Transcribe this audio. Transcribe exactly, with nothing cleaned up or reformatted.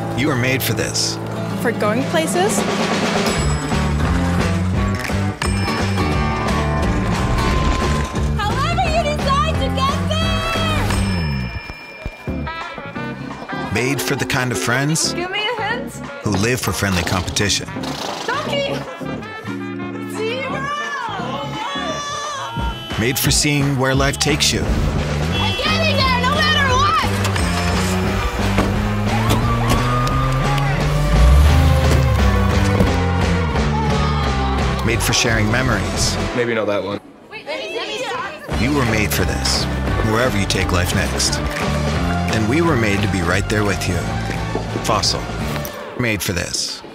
You were made for this. For going places? However you decide to get there! Made for the kind of friends Give me a hint. who live for friendly competition. Donkey! Zero! Made for seeing where life takes you. I'm getting there no matter what! Made for sharing memories. Maybe not that one. Wait, let me, let me see. You were made for this, wherever you take life next. And we were made to be right there with you. Fossil. Made for this.